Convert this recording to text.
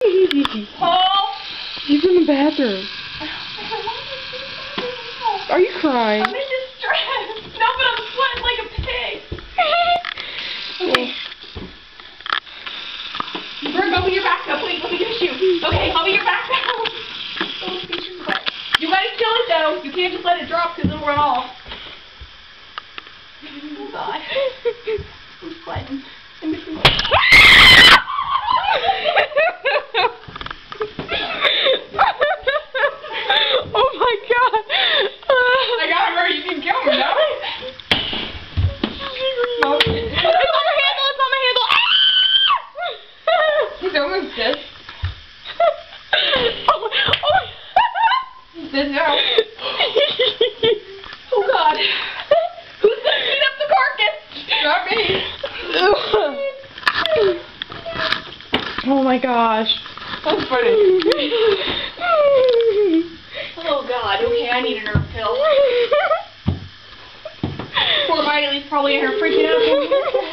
Paul! He's in the bathroom. Are you crying? I'm in distress. No, but I'm sweating like a pig. Okay. Brooke, open your backpack. Wait, let me get a shoe. Okay, open your backpack. You gotta kill it though. You can't just let it drop because it'll run off. Oh god. I'm sweating. I'm missing. Oh my god. I got her. You can kill me, no? It's on the handle. It's on the handle. He's almost dead. He's dead now. Oh god. Who's gonna clean up the carcass? Not me. Oh my gosh. That's funny. Oh god, okay, I need a nerve pill. Poor Miley's probably in her freaking out.